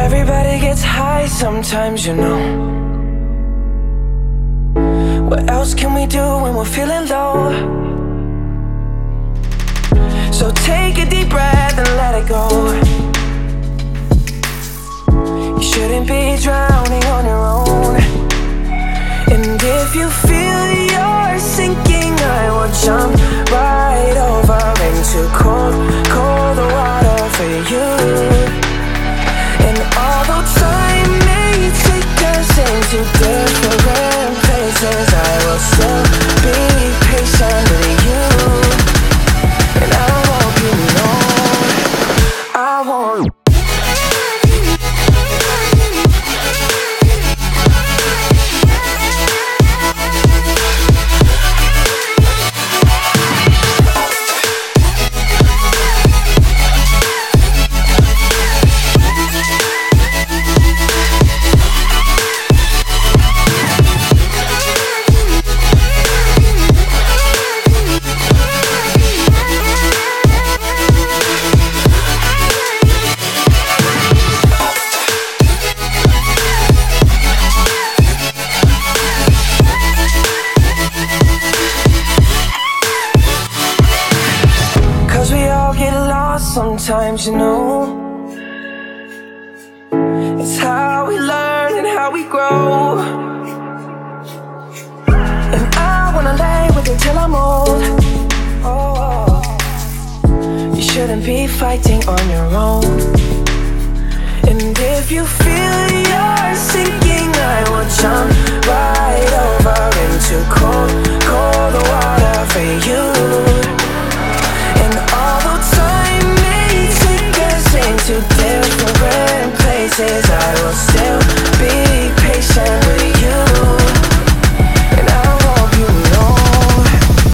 Everybody gets high sometimes, you know. What else can we do when we're feeling low? So take a deep breath and let it go. You shouldn't be drowning on your own. And if you feel you're sinking, I will jump right over into cold, cold water for you. And although time may take us into different places, I will still be patient with you. And I hope you know I won't. Sometimes, you know, it's how we learn and how we grow. And I wanna lay with you till I'm old. Oh, you shouldn't be fighting on your own. And if you feel you're sinking, I will jump right over into cold, cold water for you. And although time may take us into different places, I will still be patient with